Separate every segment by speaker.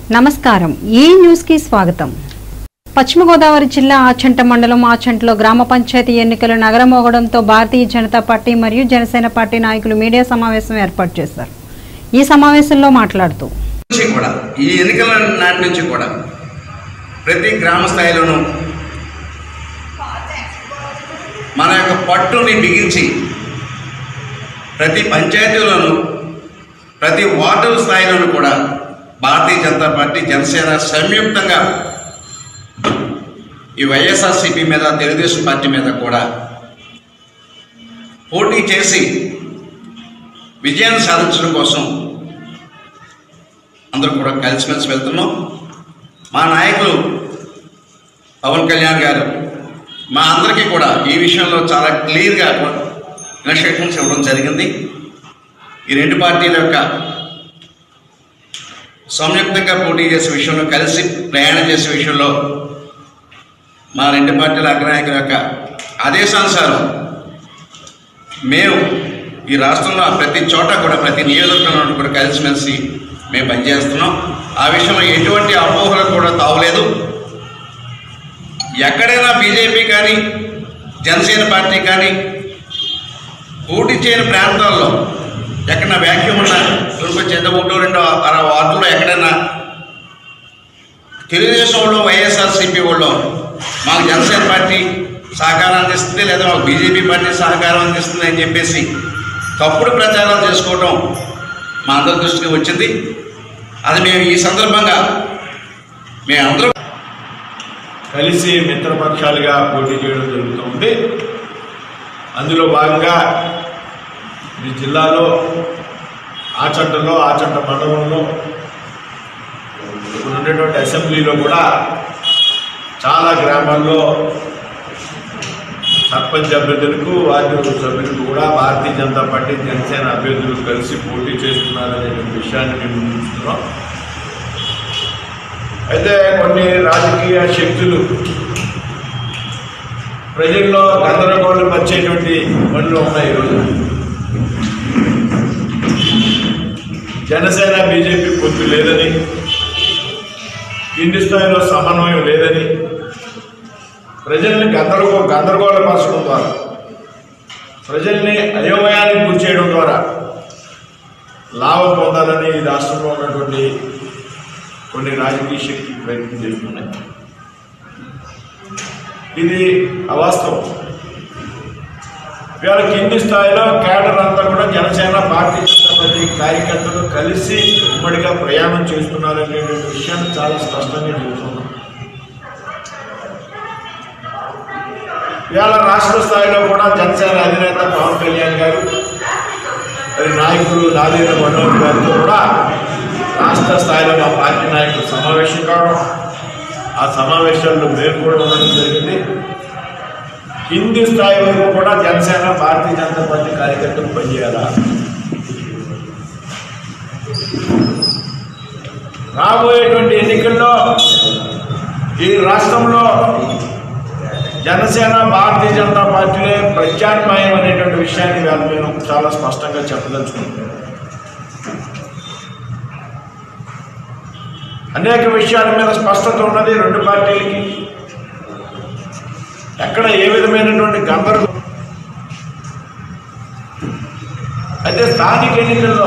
Speaker 1: నమస్కారం ఈ న్యూస్ కి స్వాగతం। పశ్చిమ గోదావరి జిల్లా ఆచంట మండలం ఆచంటలో గ్రామ పంచాయతీ ఎన్నికల నగరమోగడంతో భారతీయ జనతా పార్టీ మరియు జనసేన పార్టీ నాయకులు మీడియా సమావేశం ఏర్పాటు చేశారు। ఈ సమావేశంలో మాట్లాడుతూ
Speaker 2: ఈ ఎన్నికల నాటి నుంచి కూడా ప్రతి గ్రామ స్థాయిలోనూ మన యొక్క పట్టుని బిగించి ప్రతి పంచాయతీలోనూ ప్రతి వార్డు స్థాయిలోనూ కూడా భారతీయ జనతా పార్టీ జనసేన సంయుక్తంగా ఈ వైఎస్ఆర్సీపీ మీద తెలుగుదేశం పార్టీ మీద కూడా పోటీ చేసి విజయాన్ని సాధించడం కోసం అందరూ కూడా కలిసిమెలిసి వెళ్తున్నాం। మా నాయకులు పవన్ కళ్యాణ్ గారు మా అందరికీ కూడా ఈ విషయంలో చాలా క్లియర్గా ఇన్స్ట్రక్షన్స్ ఇవ్వడం జరిగింది। ఈ రెండు పార్టీల యొక్క సంయుక్తంగా పోటీ చేసే విషయంలో కలిసి ప్రయాణం చేసే విషయంలో మా రెండు పార్టీల అగ్రనాయకుల యొక్క ఆదేశానుసారం మేము ఈ రాష్ట్రంలో ప్రతి చోట కూడా ప్రతి నియోజకవర్గంలో కూడా కలిసిమెలిసి మేము పనిచేస్తున్నాం। ఆ విషయంలో ఎటువంటి అపోహలకు కూడా తావులేదు। ఎక్కడైనా బీజేపీ కానీ జనసేన పార్టీ కానీ పోటీ చేయని ప్రాంతాల్లో ఎక్కడైనా వ్యాక్యూమ్ ఉన్నా తురుకు చెంద ఒకటో రెండో వార్డుల్లో ఎక్కడైనా తెలుగుదేశం వాళ్ళు వైఎస్ఆర్సీపీ వాళ్ళు మాకు జనసేన పార్టీ సహకారం అందిస్తుంది లేదా మాకు బీజేపీ పార్టీ సహకారం అందిస్తుంది అని చెప్పేసి తప్పుడు ప్రచారాలు చేసుకోవటం మా అందరి దృష్టికి వచ్చింది। అది మేము ఈ సందర్భంగా మేమందరం
Speaker 3: కలిసి మిత్రపక్షాలుగా పోటీ చేయడం జరుగుతుంది। అందులో భాగంగా ఈ జిల్లాలో ఆచంటలో ఆచంట మండలంలో ఉన్నటువంటి అసెంబ్లీలో కూడా చాలా గ్రామాల్లో సర్పంచ్ అభ్యర్థులకు వార్డు సభ్యులకు కూడా భారతీయ జనతా పార్టీ జనసేన అభ్యర్థులు కలిసి పోటీ చేస్తున్నారనే విషయాన్ని మేము చూస్తున్నాం। అయితే కొన్ని రాజకీయ శక్తులు ప్రజల్లో గందరగోళం వచ్చేటువంటి పనులు ఉన్నాయి। ఈరోజు జనసేన బీజేపీ పొత్తు లేదని, కింది స్థాయిలో సమన్వయం లేదని ప్రజల్ని గందరగోళపరచడం ద్వారా ప్రజల్ని అయోమయానికి గురి చేయడం ద్వారా లాభం పొందాలని ఈ రాష్ట్రంలో ఉన్నటువంటి కొన్ని రాజకీయ శక్తులు ప్రయత్నం చేస్తున్నాయి। ఇది అవాస్తవం। ఇవాళ కింది స్థాయిలో కేడర్ అంతా కూడా జనసేన భారతీయ జనతా పార్టీ కార్యకర్తలు కలిసి ఉమ్మడిగా ప్రయాణం చేస్తున్నారనేటువంటి విషయాన్ని చాలా స్పష్టంగా చెబుతున్నాం। ఇవాళ రాష్ట్ర స్థాయిలో కూడా జనసేన అధినేత పవన్ కళ్యాణ్ గారు మరి నాయకులు నాదేంద్ర మనోహర్ గారితో కూడా రాష్ట్ర స్థాయిలో మా పార్టీ నాయకులు సమావేశం కావడం, ఆ సమావేశాల్లో మేము కూడా ఉండడం జరిగింది। కింది స్థాయి వరకు కూడా జనసేన భారతీయ జనతా పార్టీ కార్యకర్తలు పనిచేయాలా, రాబోయేటువంటి ఎన్నికల్లో ఈ రాష్ట్రంలో జనసేన భారతీయ జనతా పార్టీలే ప్రత్యామ్నాయం అనేటువంటి విషయాన్ని మేము చాలా స్పష్టంగా చెప్పదలుచుకుంటున్నాం। అనేక విషయాల మీద స్పష్టత ఉన్నది రెండు పార్టీలకి। ఎక్కడ ఏ విధమైనటువంటి గందరగోళం అయితే స్థానిక ఎన్నికల్లో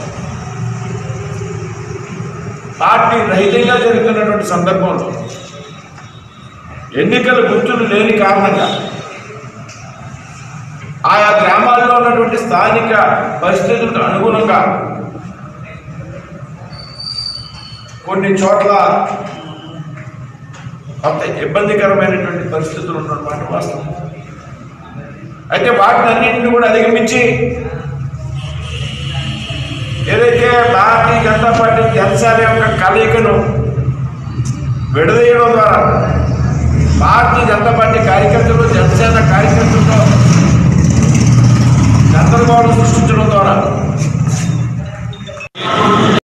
Speaker 3: పార్టీ రహితంగా జరుగుతున్నటువంటి సందర్భంలో ఎన్నికల గుర్తులు లేని కారణంగా ఆయా గ్రామాల్లో ఉన్నటువంటి స్థానిక పరిస్థితులకు అనుగుణంగా కొన్ని చోట్ల కొంత ఇబ్బందికరమైనటువంటి పరిస్థితులు ఉన్నమాట వాస్తవం। అయితే వాటిని అన్నింటినీ కూడా అధిగమించి ఏదైతే భారతీయ జనతా పార్టీ జనసేన యొక్క కలయికను విడదీయడం ద్వారా భారతీయ జనతా పార్టీ కార్యకర్తలు జనసేన కార్యకర్తలతో గందరగోళం సృష్టించడం ద్వారా